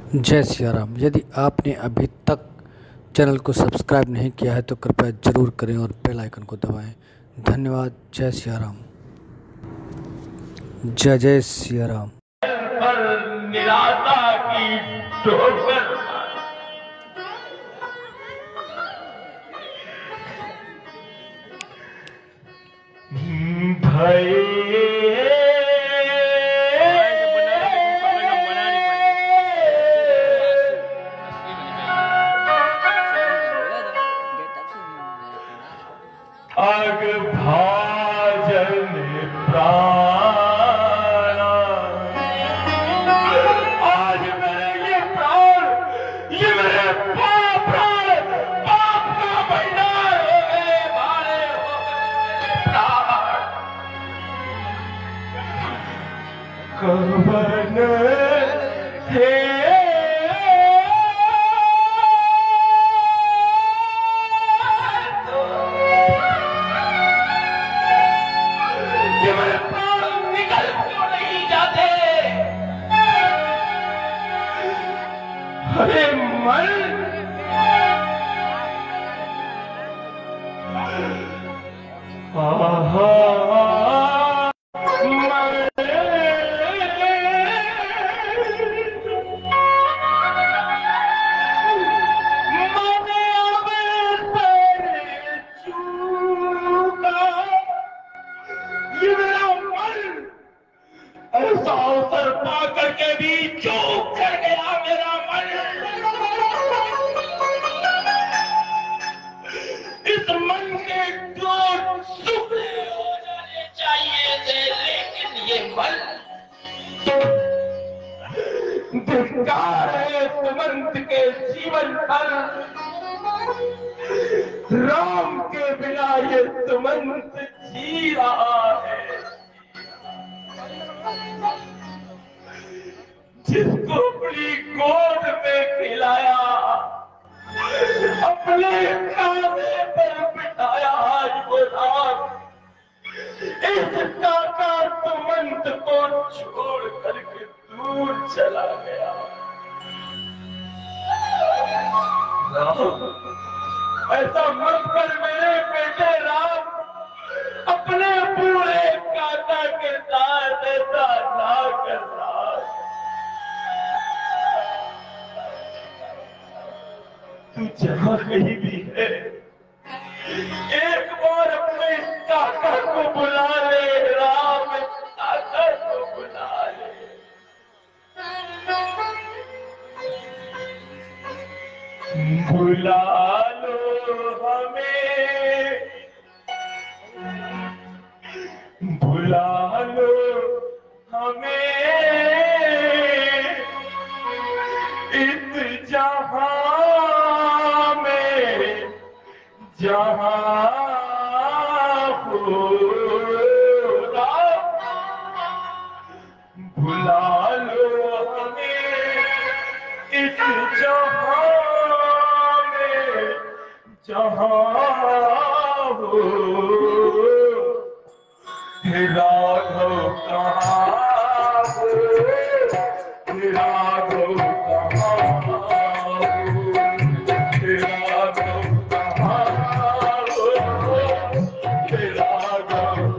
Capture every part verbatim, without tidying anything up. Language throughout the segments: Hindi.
जय सिया राम। यदि आपने अभी तक चैनल को सब्सक्राइब नहीं किया है तो कृपया ज़रूर करें और बेल आइकन को दबाएं। धन्यवाद। जय सिया राम। जय जय सिया राम। निराशा की ठोकर भय अग भाजन प्राण आज मेरे ये प्राण ये मेरे पाप प्राण पाप का भंडार हो गए भारे हो गए प्राण कवन हे अरे मन आहा ऐसा अवसर पा करके भी चूक कर गया मेरा मन। इस मन के टूट टुकड़े हो जाने चाहिए थे, लेकिन ये मन धिक्कार है सुमंत के जीवन पर। राम के बिना ये सुमंत जी रहा है। जिसको अपनी गोद में खिलाया, अपने कांधे पर बिठाया, आज वो राम इस काका सुमंत को छोड़ करके दूर चला गया। राम ऐसा मत कर मेरे बेटे राम, अपने बूढ़े काका के साथ ऐसा ना कर रहा। तू जहां कहीं भी है एक बार अपने काका को बुला ले राम, काका को बुला ले। बुला लो हमें, बुला लो हमें इस जहां में जहां हो राम। बुला लो हमें इस जहां में जहां हो। राघव कहाँ हो, राघव कहाँ हो, राघव कहाँ हो, राघव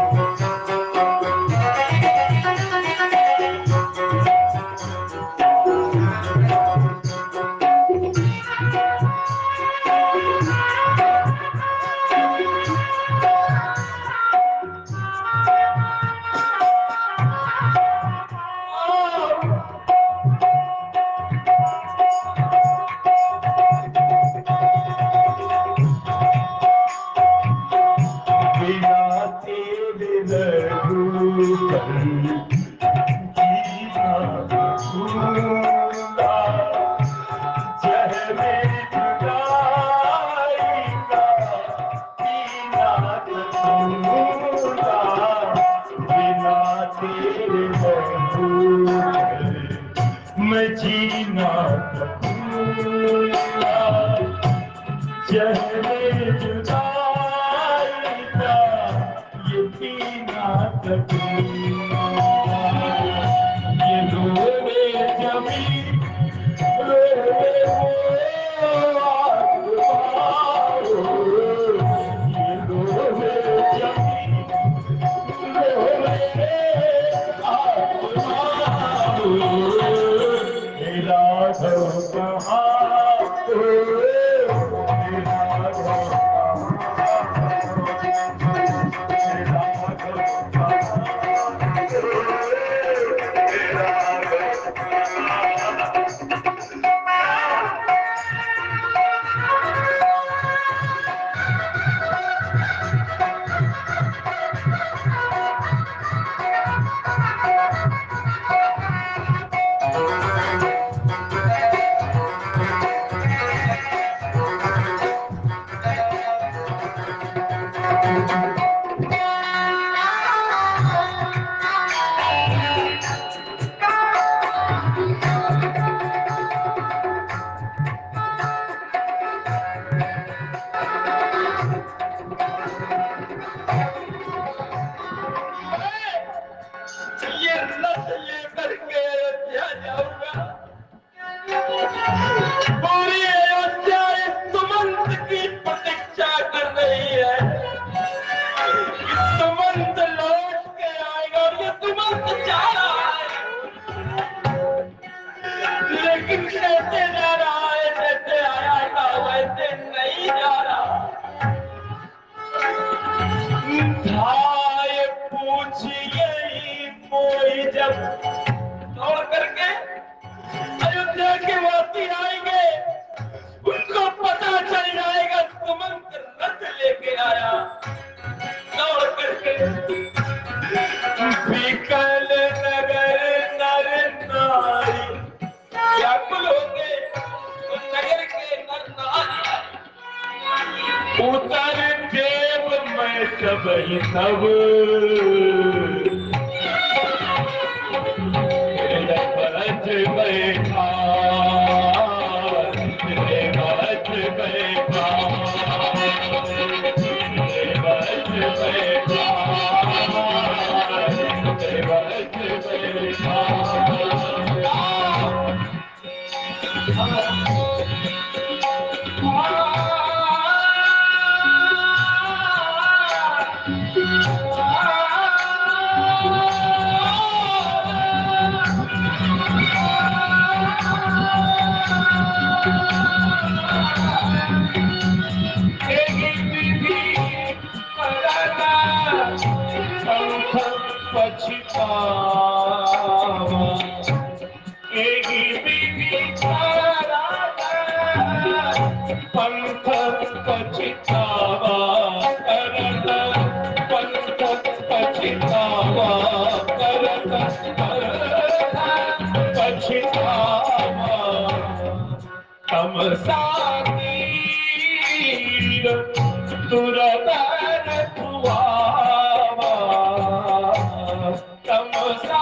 कहाँ चेहरे जुदाई का ये पीना कभी ये रोवे जमी रोवे वो आसमां ये रोवे जमी रोवे आसमां मेरा घर कहाँ दौड़ करके अयोध्या के वासी आएंगे, उनको पता चल जाएगा सुमंत रथ लेके आया। दौड़ करके विकल नगर नर नारी व्याकुल होंगे, तो नगर के नर नारी उतर देव मैं सब ही सब बैठा बच बैठा बच बैठा बच बैठा पंथ पछतावा करत पंथ पछतावा करत पछतावा तमसा तीर दुर्दर खुआवा तमसा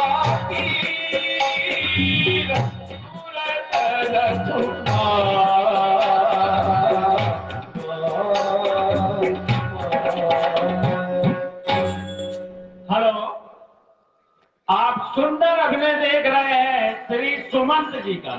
तीर दुर्दर खुआवा। आप सुंदर अभिनय देख रहे हैं श्री सुमंत जी का।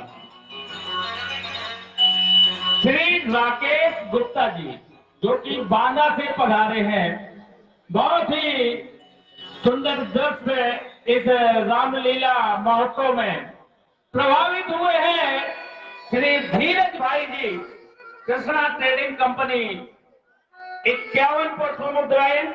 श्री राकेश गुप्ता जी जो कि बांदा से पधारे हैं, बहुत ही सुंदर दृश्य इस रामलीला महोत्सव में प्रभावित हुए हैं। श्री धीरज भाई जी कृष्णा ट्रेडिंग कंपनी इक्यावन पुष्प मुद्राएं,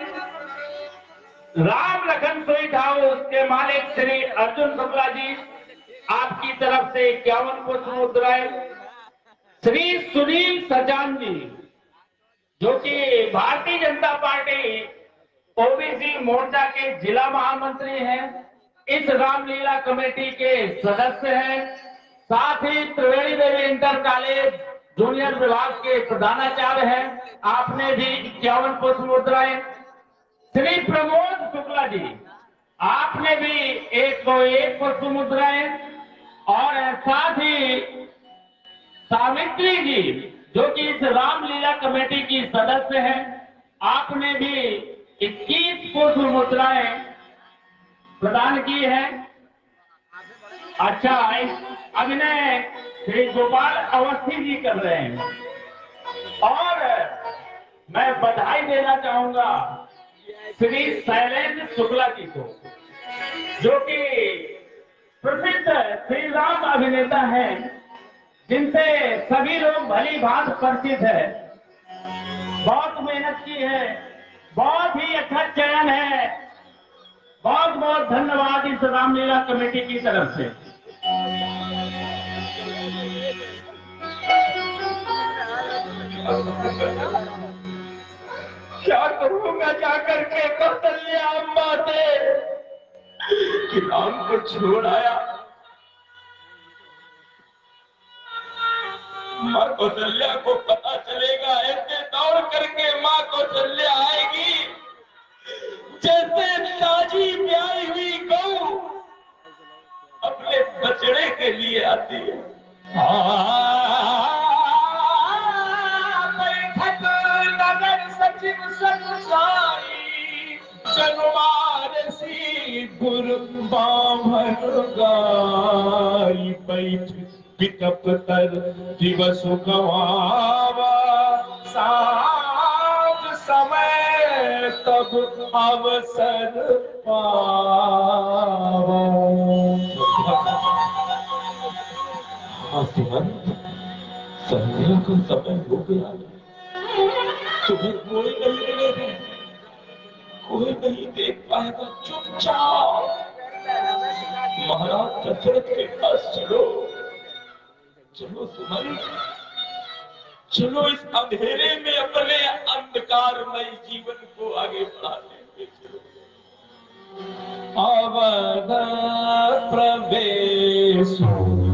राम लखन स्वीट हाउस के मालिक श्री अर्जुन शुक्ला जी आपकी तरफ से इक्यावन पुष्प मुद्राएं, श्री सुनील सजान जी जो कि भारतीय जनता पार्टी ओबीसी मोर्चा के जिला महामंत्री हैं, इस रामलीला कमेटी के सदस्य हैं, साथ ही Triveni Devi inter college junior विभाग के प्रधानाचार्य हैं, आपने भी इक्यावन पुष्प मुद्राएं। श्री प्रमोद शुक्ला जी आपने भी एक सौ एक पुष्प मुद्राएं, और साथ ही सावित्री जी जो कि इस रामलीला कमेटी की सदस्य है, आपने भी इक्कीस पुष्प मुद्राएं प्रदान की है। अच्छा, अभिनय श्री गोपाल अवस्थी जी कर रहे हैं। और मैं बधाई देना चाहूंगा श्री शैलेंद्र शुक्ला जी को, जो कि प्रसिद्ध श्री राम अभिनेता हैं, जिनसे सभी लोग भली भांति परिचित है। बहुत मेहनत की है, बहुत ही अच्छा चयन है। बहुत बहुत धन्यवाद इस रामलीला कमेटी की तरफ से। क्या करूंगा जाकर के कौशल्या अम्मा से कि राम को छोड़ आया। माँ कौशल्या को पता चलेगा, ऐसे दौड़ करके माँ कौशल्या आएगी जैसे ताजी ब्याई हुई गऊ अपने बछड़े के लिए आती है। बैठक नगर सचिव सचाई जनवार सी गुरु बामन गाई बैठ पितप तर दिवस गवावा साध समय तब अवसर पावा। संध्या का समय हो गया, तुम्हें कोई नहीं मिलेगा, कोई नहीं देख पाएगा। चुपचाप महाराज दशरथ के पास चलो, चलो सुमन, चलो इस अंधेरे में अपने अंधकारमय जीवन को आगे बढ़ाते हुए चलो। अवध प्रवेश